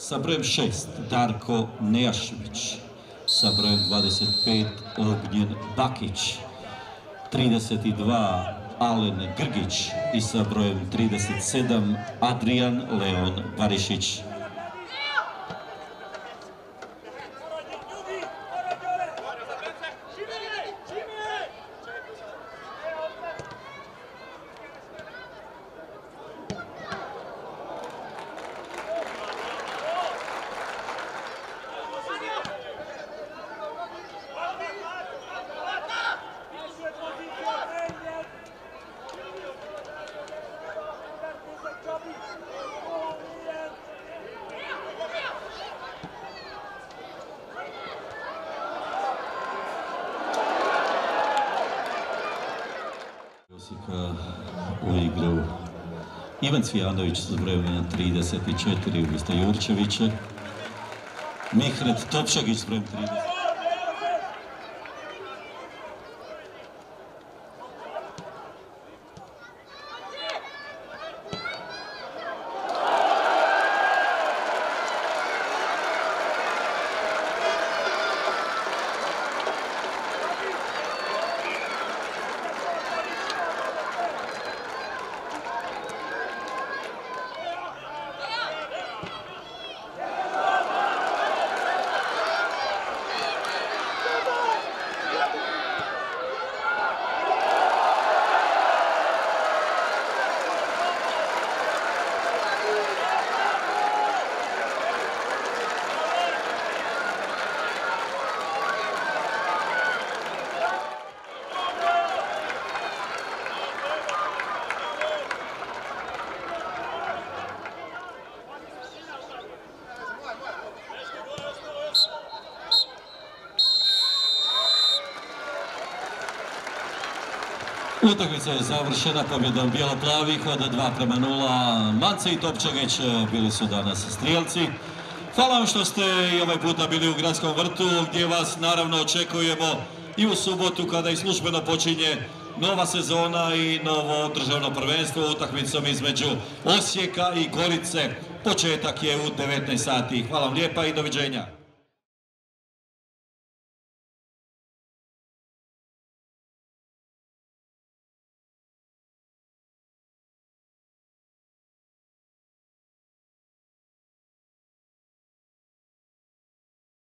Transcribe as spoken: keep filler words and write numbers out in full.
Sa brojem šest Darko Nejašević, sa brojem dvadeset pet Ognjen Bakić, trideset dva Alen Grgić i sa brojem trideset sedam Adrijan Leon Barišić. Osijeka u igru Ivan Cvijanović s brojem trideset četiri umjesto Jurčevića, Mihred Topčagić s brojem trideset. Utakmica je završena pobjedom bijelo-plavih od dva prema nula. Mance i Topčagić bili su danas strijelci. Hvala vam što ste i ovaj puta bili u Gradskom vrtu, gdje vas naravno očekujemo i u subotu kada i službeno počinje nova sezona i novo državno prvenstvo utakmicom između Osijeka i Gorice. Početak je u devetnaest sati. Hvala vam lijepa i doviđenja.